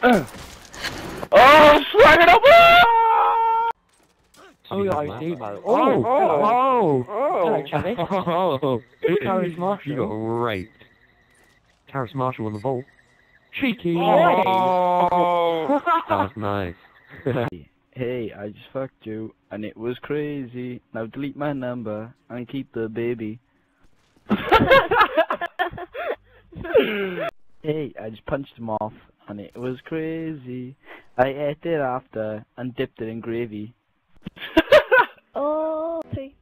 Oh, swag it up! Oh, yeah, I see, man. Oh! Hello, Charlie. Oh! Tyrus Marshall. You got raped. Tyrus Marshall on the ball. Cheeky! Oh! That's nice. Hey, I just fucked you, and it was crazy. Now delete my number and keep the baby. Hey, I just punched him off, and it was crazy. I ate it after and dipped it in gravy. Oh, sí.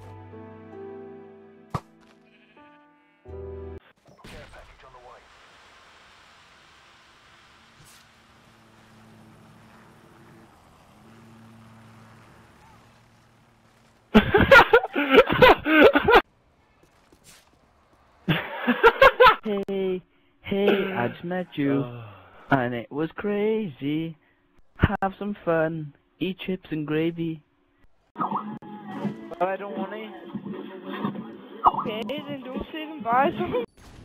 Hey, I just met you, and it was crazy. Have some fun, eat chips and gravy. But I don't want to. Okay, then don't sit and buy some.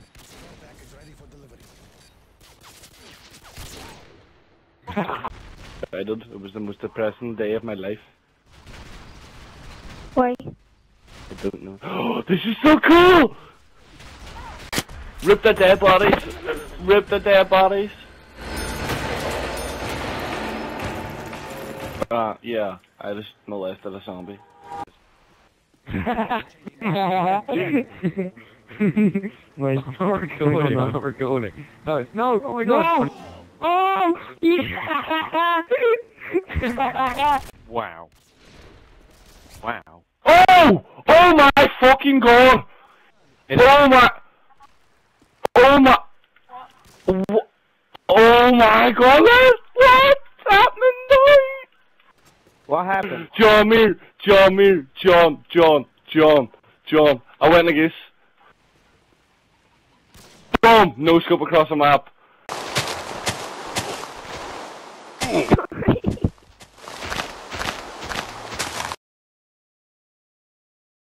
It was the most depressing day of my life. Why? I don't know. Oh, this is so cool! Rip the dead bodies! Rip the dead bodies! Yeah, I just molested a zombie. Wait, no recording, no recording. No, no, oh my god! No. Oh! Wow. Wow. Oh! Oh my fucking god! Oh my... Oh my... Oh my god, what's happening now? What happened? John. I went like this. Boom! No scope across the map.